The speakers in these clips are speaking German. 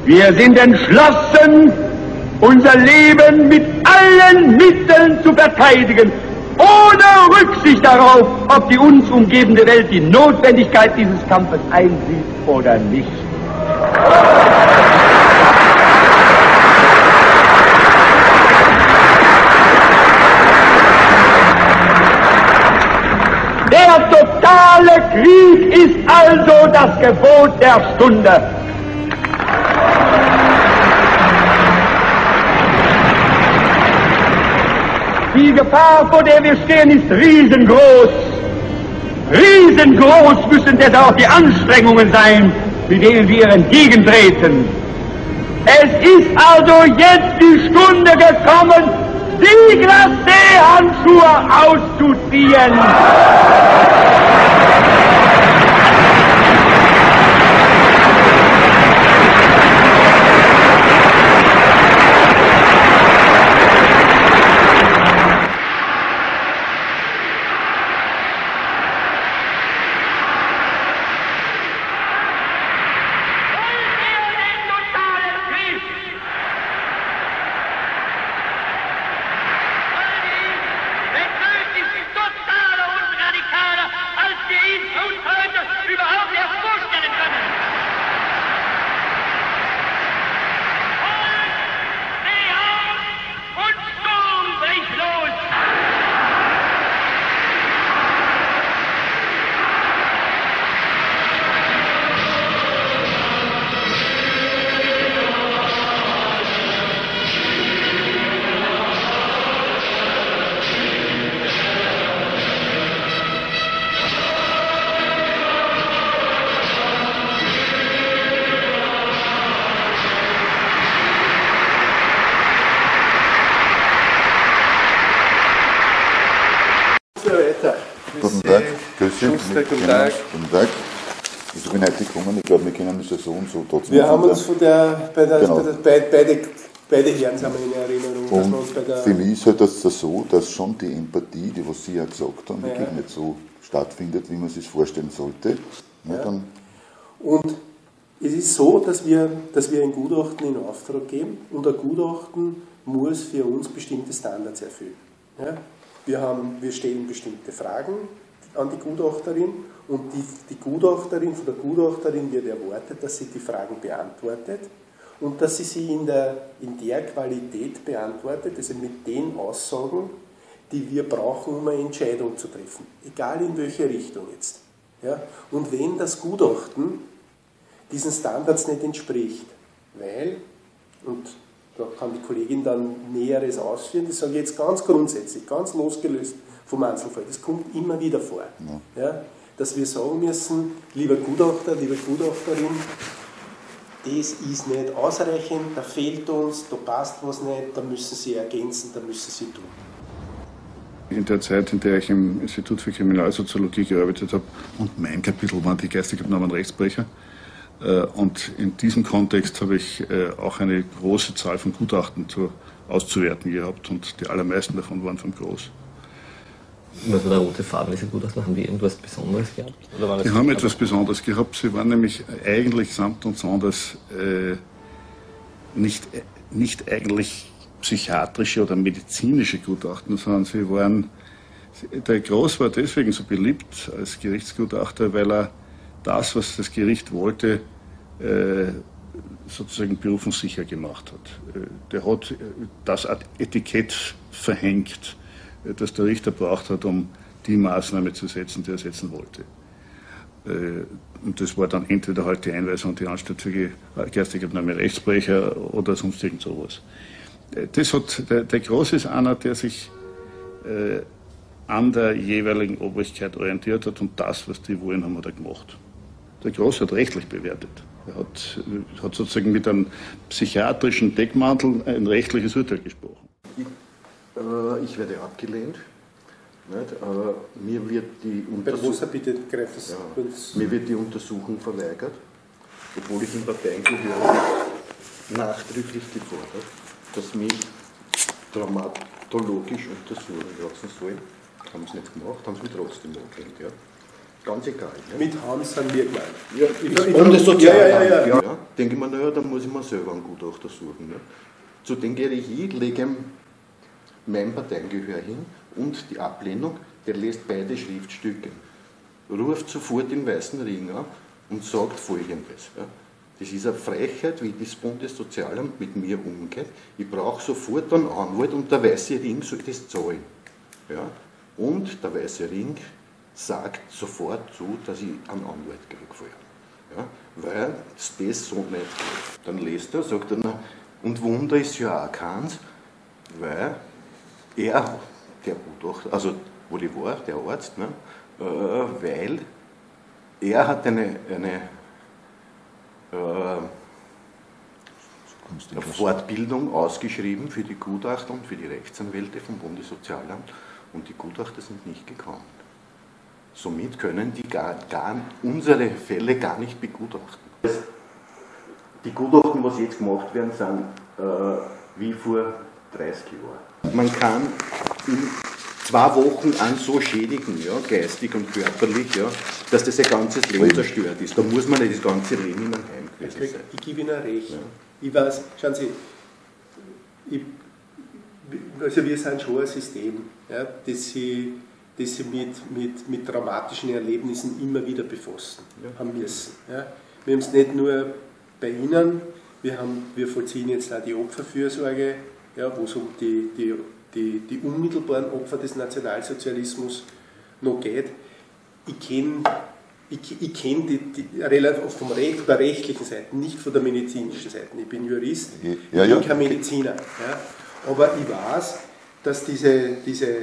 Wir sind entschlossen, unser Leben mit allen Mitteln zu verteidigen, ohne Rücksicht darauf, ob die uns umgebende Welt die Notwendigkeit dieses Kampfes einsieht oder nicht. Der totale Krieg ist also das Gebot der Stunde. Die Gefahr, vor der wir stehen, ist riesengroß. Riesengroß müssen deshalb auch die Anstrengungen sein, mit denen wir entgegentreten. Es ist also jetzt die Stunde gekommen, die Glacé-Handschuhe auszuziehen. Guten Tag, grüß Sie. Guten Tag. Guten Tag. Ich bin heute gekommen, ich glaube, wir können das ja so und so trotzdem. Wir haben uns beide Herren sind wir in Erinnerung. Und dass wir uns bei der für mich ist halt das so, dass schon die Empathie, die was Sie ja gesagt haben, wirklich nicht so stattfindet, wie man es sich vorstellen sollte. Ja, dann und es ist so, dass wir ein Gutachten in Auftrag geben und ein Gutachten muss für uns bestimmte Standards erfüllen. Ja? Wir stellen bestimmte Fragen an die Gutachterin und die Gutachterin, von der Gutachterin wird erwartet, dass sie die Fragen beantwortet und dass sie in der Qualität beantwortet, also mit den Aussagen, die wir brauchen, um eine Entscheidung zu treffen, egal in welche Richtung jetzt. Ja? Und wenn das Gutachten diesen Standards nicht entspricht, weil, und da kann die Kollegin dann Näheres ausführen, das sage ich jetzt ganz grundsätzlich, ganz losgelöst vom Einzelfall, das kommt immer wieder vor, ja, dass wir sagen müssen, lieber Gutachter, liebe Gutachterin, das ist nicht ausreichend, da fehlt uns, da passt was nicht, da müssen Sie ergänzen, da müssen Sie tun. In der Zeit, in der ich im Institut für Kriminalsoziologie gearbeitet habe, und mein Kapitel waren die geistig abnormen Rechtsbrecher, und in diesem Kontext habe ich auch eine große Zahl von Gutachten auszuwerten gehabt und die allermeisten davon waren von Groß. Was war der rote Faden dieser Gutachten? Haben die irgendwas Besonderes gehabt? Oder war das die haben etwas Besonderes gehabt. Sie waren nämlich eigentlich samt und sonders nicht eigentlich psychiatrische oder medizinische Gutachten, sondern sie waren, der Groß war deswegen so beliebt als Gerichtsgutachter, weil er das, was das Gericht wollte, sozusagen berufungssicher gemacht hat. Der hat das Etikett verhängt, das der Richter braucht hat, um die Maßnahme zu setzen, die er setzen wollte. Und das war dann entweder halt die Einweisung an die Anstalt für geistig abnorme Rechtsbrecher oder sonst irgend sowas. Der Groß ist einer, der sich an der jeweiligen Obrigkeit orientiert hat und das, was die wollen, haben wir da gemacht. Der Groß hat rechtlich bewertet. Er hat sozusagen mit einem psychiatrischen Deckmantel ein rechtliches Urteil gesprochen. ich werde abgelehnt. Nicht? Mir wird die Untersuchung verweigert, obwohl ich in Parteienangehörigkeit nachdrücklich gefordert, dass mich traumatologisch untersuchen lassen sollen. Haben sie nicht gemacht, haben sie mich trotzdem abgelehnt. Ja. ganz egal. Ja. Mit Hans sind wir gemeint. Ja, um das Sozialamt. Ja. Ja. Denke ich mir, naja, dann muss ich mir selber einen Gutachter suchen. Ja. Zu dem gehe ich hin, lege mein Parteigehör hin und die Ablehnung, der lässt beide Schriftstücke, ruft sofort den Weißen Ring an und sagt Folgendes. Ja. Das ist eine Frechheit, wie das Bundessozialamt mit mir umgeht. Ich brauche sofort einen Anwalt und der Weiße Ring soll das zahlen. Ja. Und der Weiße Ring sagt sofort zu, dass ich einen Anwalt kriege vorher. Ja. Weil es das so nicht geht. Dann lässt er, sagt er, na, und Wunder ist ja auch keins, weil er, der Gutachter, also wo ich war, der Arzt, ne, weil er hat eine Fortbildung ausgeschrieben für die Gutachter und für die Rechtsanwälte vom Bundessozialamt und die Gutachter sind nicht gekommen. Somit können die unsere Fälle gar nicht begutachten. Die Gutachten, was jetzt gemacht werden, sind wie vor 30 Jahren. Man kann in 2 Wochen einen so schädigen, ja, geistig und körperlich, ja, dass das ein ganzes Leben zerstört ist. Da muss man nicht das ganze Leben in ein Heim gewesen sein. Ich gebe Ihnen recht. Ja. Ich weiß, schauen Sie, also wir sind schon ein System, ja, das sie mit dramatischen Erlebnissen immer wieder befassen haben müssen. Ja. Wir haben es nicht nur bei Ihnen, wir vollziehen jetzt auch die Opferfürsorge, ja, wo es um die unmittelbaren Opfer des Nationalsozialismus noch geht. Ich kenne die relativ von der rechtlichen Seite, nicht von der medizinischen Seite. Ich bin Jurist, ich bin kein Mediziner. Ja. Aber ich weiß, dass diese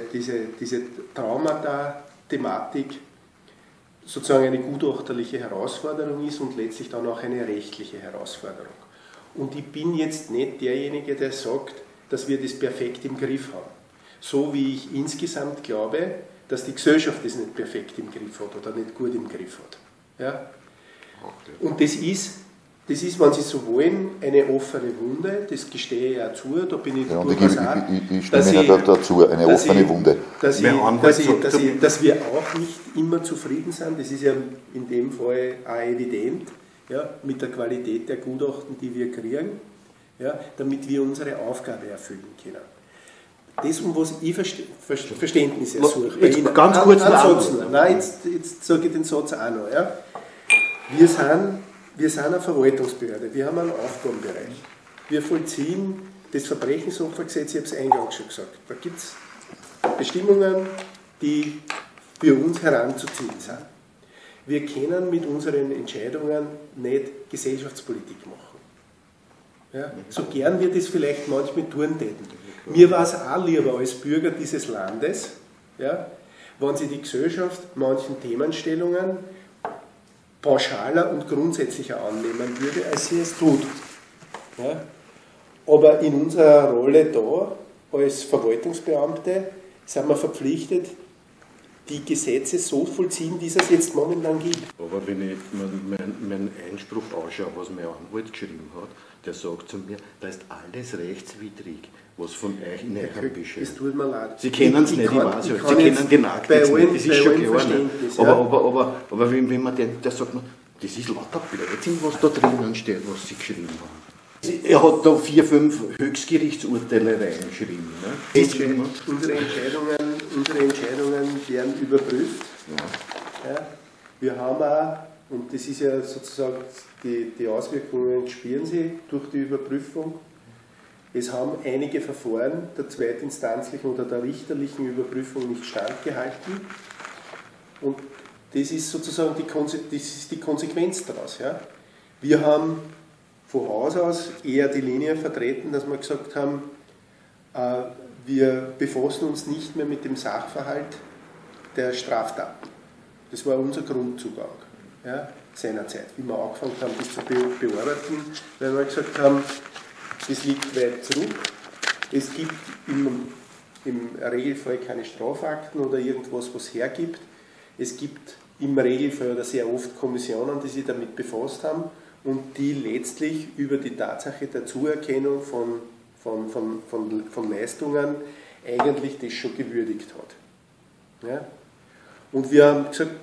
Traumata-Thematik sozusagen eine gutachterliche Herausforderung ist und letztlich dann auch eine rechtliche Herausforderung. Und ich bin jetzt nicht derjenige, der sagt, dass wir das perfekt im Griff haben. So wie ich insgesamt glaube, dass die Gesellschaft das nicht perfekt im Griff hat oder nicht gut im Griff hat. Ja? Und das ist, wenn Sie so wollen, eine offene Wunde, das gestehe ich auch zu, da bin ich durchaus auch, ich stimme Ihnen dazu, eine offene Wunde. Dass wir auch nicht immer zufrieden sind, das ist ja in dem Fall auch evident, ja, mit der Qualität der Gutachten, die wir kriegen, ja, damit wir unsere Aufgabe erfüllen können. Das, um was ich Verständnis ersuche. Ganz kurz jetzt sage ich den Satz auch noch. Ja. Wir sind eine Verwaltungsbehörde, wir haben einen Aufgabenbereich. Wir vollziehen das Verbrechensopfergesetz, ich habe es eingangs schon gesagt. Da gibt es Bestimmungen, die für uns heranzuziehen sind. Wir können mit unseren Entscheidungen nicht Gesellschaftspolitik machen. Ja, so gern wir das vielleicht manchmal tun täten. Mir war es auch lieber als Bürger dieses Landes, ja, wenn sich die Gesellschaft manchen Themenstellungen pauschaler und grundsätzlicher annehmen würde, als sie es tut. Ja. Aber in unserer Rolle da, als Verwaltungsbeamte, sind wir verpflichtet, die Gesetze so vollziehen, wie es jetzt momentan gibt. Aber wenn ich meinen Einspruch ausschaue, was mein Anwalt geschrieben hat, der sagt zu mir, da ist alles rechtswidrig, was von euch in eurem Bescheid. Es tut mir leid. Sie kennen es nicht, ich weiß ja. Sie kennen den Akt jetzt nicht, das ist schon klar. Aber wenn man der sagt, das ist lauter Blödsinn, was da drinnen steht, was Sie geschrieben haben. Er hat da 4, 5 Höchstgerichtsurteile reingeschrieben. Ne? Unsere Entscheidungen werden überprüft. Ja, wir haben auch, und das ist ja sozusagen die Auswirkungen spüren Sie durch die Überprüfung. Es haben einige Verfahren der zweitinstanzlichen oder der richterlichen Überprüfung nicht standgehalten. Und das ist sozusagen die Konsequenz daraus. Ja. Wir haben von Haus aus eher die Linie vertreten, dass wir gesagt haben, wir befassen uns nicht mehr mit dem Sachverhalt der Straftaten. Das war unser Grundzugang, ja, seinerzeit, wie wir angefangen haben, das zu bearbeiten, weil wir gesagt haben, das liegt weit zurück. Es gibt im Regelfall keine Strafakten oder irgendwas, was hergibt. Es gibt im Regelfall oder sehr oft Kommissionen, die sich damit befasst haben und die letztlich über die Tatsache der Zuerkennung von Leistungen eigentlich das schon gewürdigt hat. Ja? Und wir haben gesagt,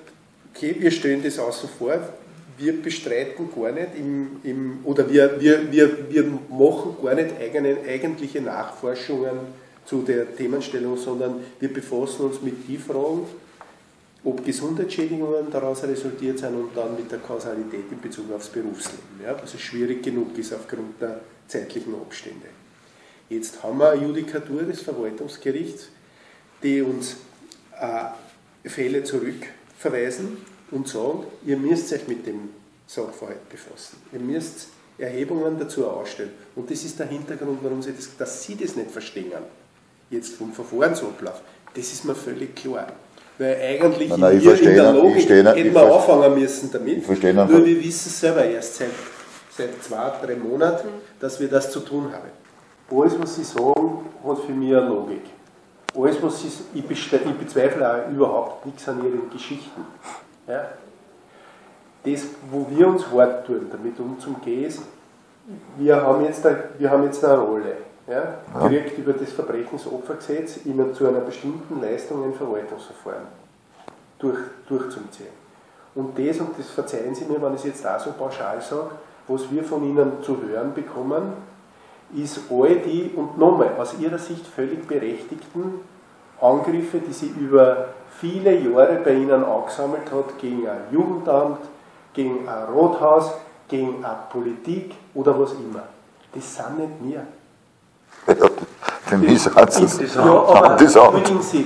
okay, wir stellen das außen vor, wir bestreiten gar nicht oder wir machen gar nicht eigentliche Nachforschungen zu der Themenstellung, sondern wir befassen uns mit den Fragen, ob Gesundheitsschädigungen daraus resultiert sind und dann mit der Kausalität in Bezug aufs Berufsleben, ja, was schwierig genug ist aufgrund der zeitlichen Abstände. Jetzt haben wir eine Judikatur des Verwaltungsgerichts, die uns Fälle zurückverweisen und sagen, ihr müsst euch mit dem Sachverhalt befassen. Ihr müsst Erhebungen dazu ausstellen. Und das ist der Hintergrund, warum dass Sie das nicht verstehen, jetzt vom Verfahrensablauf. Das ist mir völlig klar. Weil eigentlich in der Logik hätten wir anfangen müssen damit. Nur wir wissen selber erst seit 2-3 Monaten, dass wir das zu tun haben. Alles, was Sie sagen, hat für mich eine Logik. Alles, was Sie, ich bezweifle auch überhaupt nichts an Ihren Geschichten. Ja? Das, wo wir uns hart tun, damit umzugehen, ist, wir haben jetzt eine Rolle. Ja, direkt über das Verbrechensopfergesetz immer zu einer bestimmten Leistung ein Verwaltungsverfahren durchzuziehen. Und das verzeihen Sie mir, wenn ich es jetzt auch so pauschal sage, was wir von Ihnen zu hören bekommen, ist all die, und nochmal, aus Ihrer Sicht völlig berechtigten Angriffe, die Sie über viele Jahre bei Ihnen angesammelt hat, gegen ein Jugendamt, gegen ein Rathaus, gegen eine Politik oder was immer. Das sind nicht wir. Für mich sind es das Entschuldigen Sie,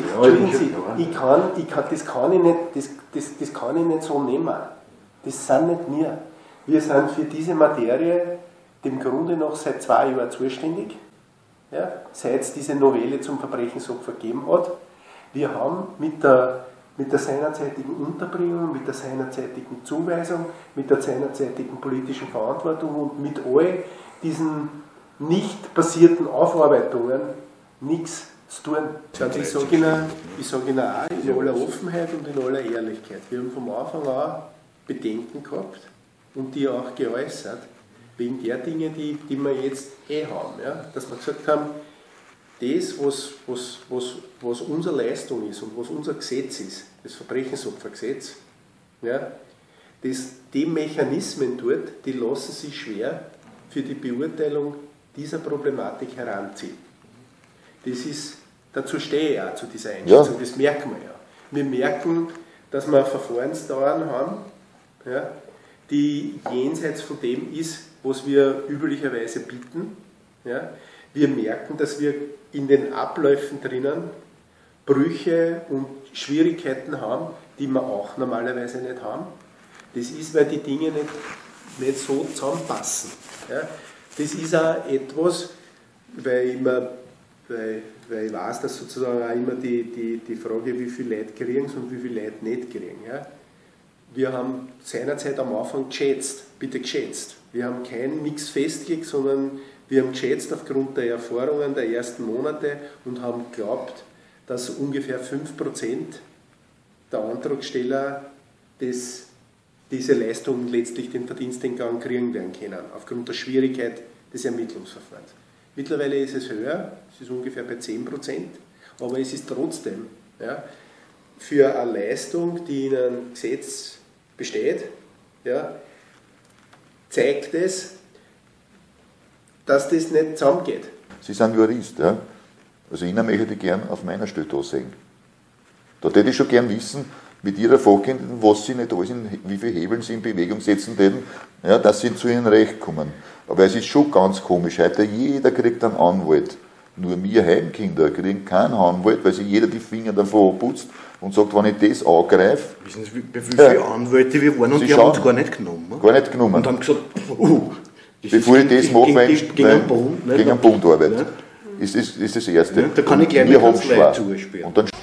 das kann ich nicht so nehmen. Das sind nicht wir. Wir sind für diese Materie dem Grunde noch seit 2 Jahren zuständig, ja, seit es diese Novelle zum Verbrechensopfer gegeben hat. Wir haben mit der seinerzeitigen Unterbringung, mit der seinerzeitigen Zuweisung, mit der seinerzeitigen politischen Verantwortung und mit all diesen nicht passierten Aufarbeitungen nichts zu tun. Also ich sage Ihnen auch in aller Offenheit und in aller Ehrlichkeit, wir haben vom Anfang an Bedenken gehabt und die auch geäußert, wegen der Dinge, die wir jetzt haben. Ja? Dass wir gesagt haben, das, was unsere Leistung ist und was unser Gesetz ist, das Verbrechensopfergesetz, ja, die Mechanismen dort, die lassen sich schwer für die Beurteilung dieser Problematik heranziehen. Dazu stehe ich auch zu dieser Einschätzung, das merken wir ja. Wir merken, dass wir Verfahrensdauern haben, ja, die jenseits von dem ist, was wir üblicherweise bieten. Ja. Wir merken, dass wir in den Abläufen drinnen Brüche und Schwierigkeiten haben, die wir auch normalerweise nicht haben. Das ist, weil die Dinge nicht so zusammenpassen. Ja. Das ist auch etwas, weil ich weiß, dass sozusagen auch immer die Frage, wie viele Leute kriegen es und wie viele Leute nicht kriegen. Ja. Wir haben seinerzeit am Anfang geschätzt. Wir haben nichts festgelegt, sondern wir haben geschätzt aufgrund der Erfahrungen der ersten Monate und haben geglaubt, dass ungefähr 5% der Antragsteller diese Leistung letztlich den Verdienstentgang kriegen werden können, aufgrund der Schwierigkeit des Ermittlungsverfahrens. Mittlerweile ist es höher, es ist ungefähr bei 10%, aber es ist trotzdem, ja, für eine Leistung, die in einem Gesetz besteht, ja, zeigt es, dass das nicht zusammengeht. Sie sind Jurist, ja? Also Ihnen möchte ich gern auf meiner Stelle da sehen. Da würde ich schon gern wissen, mit Ihrer Fachkenntnis, was Sie nicht alles, wie viele Hebeln Sie in Bewegung setzen würden, ja, dass Sie zu Ihrem Recht kommen. Aber es ist schon ganz komisch, heute jeder kriegt einen Anwalt. Nur wir Heimkinder kriegen keinen Anwalt, weil sich jeder die Finger davon putzt und sagt, wenn ich das angreife... Wissen Sie, bei wie viele Anwälte wir waren und die haben uns gar nicht genommen. Gar nicht genommen. Und haben gesagt, bevor ich das mache, gegen einen Bund arbeite. Ja. Ist das Erste. Ja, da kann ich gleich eine Kanzlei zuspielen.